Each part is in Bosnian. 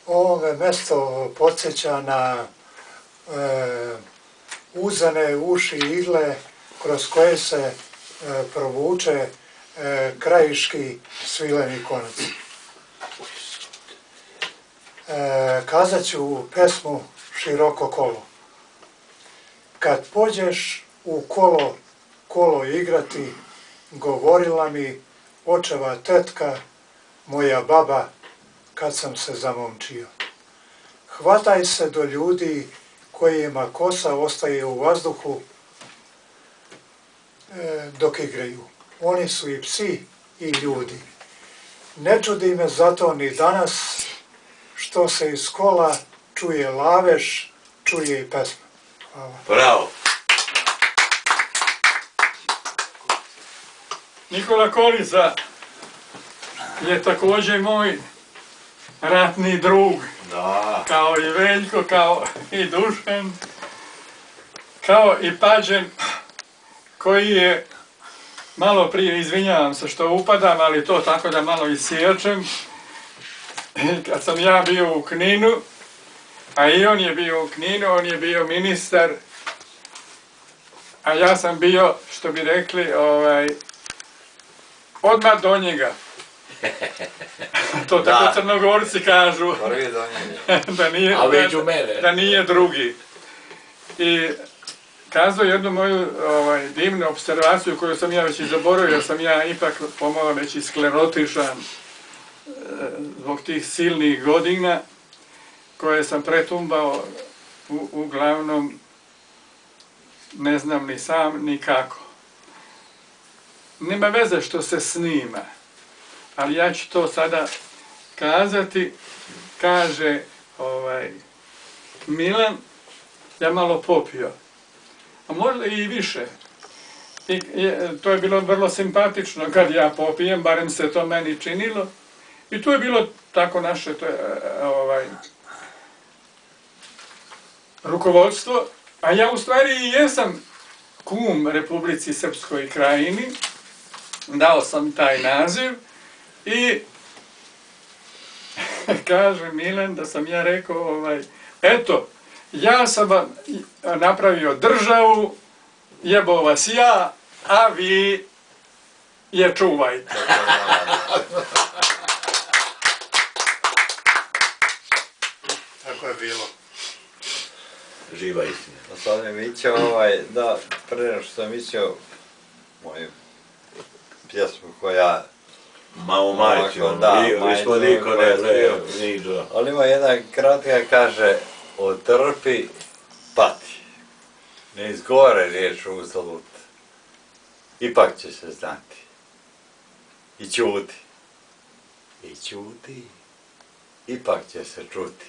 Ovo me mesto podsjeća na uzane uši igle kroz koje se provuče krajiški svileni konac. Kazat ću pesmu Široko kolo. Kad pođeš u kolo igrati, govorila mi očeva tetka, moja baba, kad sam se zamomčio. Hvataj se do ljudi kojima kosa ostaje u vazduhu dok igraju. Oni su i psi i ljudi. Ne čudi me zato ni danas što se iz kola čuje lavež, čuje i pesma. Hvala. Bravo! Nikola Kolica je također moj ratni drug, kao i Veljko, kao i Dušan, kao i Pađen, koji je malo prije, izvinjavam se što upadam, ali to tako da malo isječem, kad sam ja bio u Kninu, a i on je bio u Kninu, on je bio ministar, a ja sam bio, što bi rekli, odmah do njega. To tako Crnogorci kažu, da nije drugi. I kazao jednu moju divnu observaciju koju sam ja već i zaboravio, jer sam ja ipak pomalo već i sklerotišan zbog tih silnih godina koje sam pretumbao uglavnom ne znam ni sam ni kako. Nema veze što se snima, ali ja ću to sada kazati. Kaže Milan, ja malo popio, a možda i više. To je bilo vrlo simpatično kad ja popijem, barem se to meni činilo. I to je bilo tako naše rukovodstvo, a ja u stvari i jesam kum Republici Srpskoj Krajini, dao sam taj naziv i kaže Milan da sam ja rekao, eto, ja sam vam napravio državu, jebao vas ja, a vi je čuvajte. Tako je bilo. Živa istina. Sad mi mićeo, da, prije nego što sam mićeo moju pjesmu koja... Malo majčo, ispod ikone, niđo. Ali ima jedan kratka, kaže, otrpi, pati. Ne izgovore riječ uzalud. Ipak će se znati. I ćuti. I ćuti. Ipak će se čuti.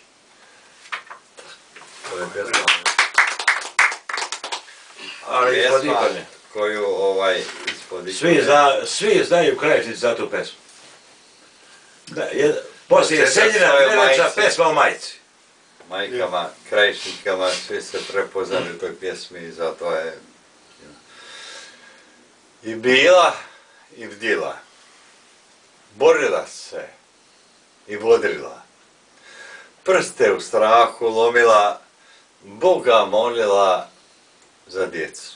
To je pjesma. Ali ispod ikone. Koju, ispod ikone. Svi znaju Krajišnici za tu pesmu. Poslije Seljina Neveća pesma o majci. Majkama, Krajišnikama, svi se prepoznali u toj pjesmi i zato je i bila i bdila. Borila se i bodrila. Prste u strahu lomila, Boga molila za djecu.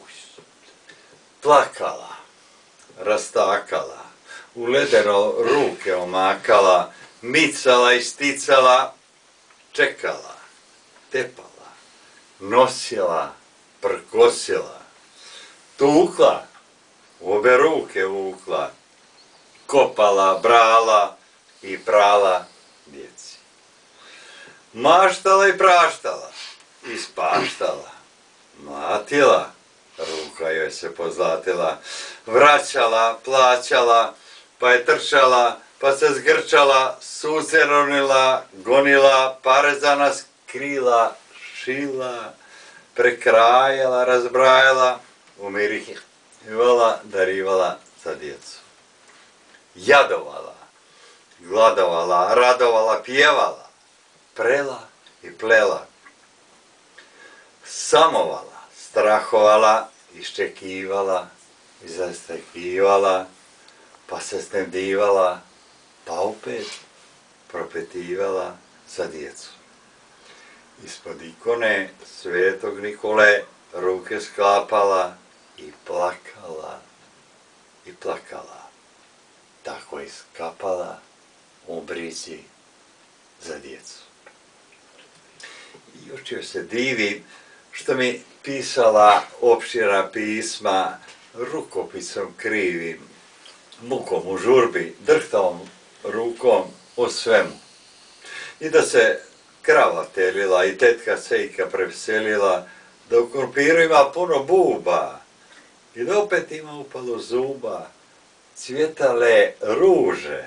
Plakala, rastakala, u ledeno ruke omakala, micala i sticala, čekala, tepala, nosila, prkosila, tukla, u obe ruke vukla, kopala, brala i prala djeci. Maštala i praštala, ispaštala, mlatila, ruka joj se pozlatila, vraćala, plaćala, pa je trčala, pa se zgrčala, suze ronila, gonila, pare za nas krila, šila, prekrajala, razbrajala, umirivala, darivala za djecu. Jadovala, gladovala, radovala, pjevala, prela i plela, samovala, strahovala, iščekivala, izastekívala, pa se snendivala, pa opet propetivala, za djecu. Ispod ikone Svetog Nikole ruke sklapala i plakala i plakala. Tako je skapala u brizi za djecu. I još joj se divim što mi pisala opširna pisma rukopisom krivim, mukom u žurbi, drhtavom rukom o svemu. I da se krava telila i tetka Sejka preveselila, da u krumpiru ima puno buba i da opet ima upalo zuba, cvjetale ruže.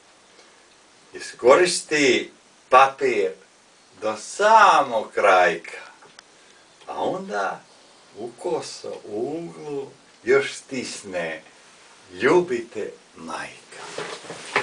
Iskoristi papir do samog krajka, a onda ukoso u uglu još stisne ljubite majka.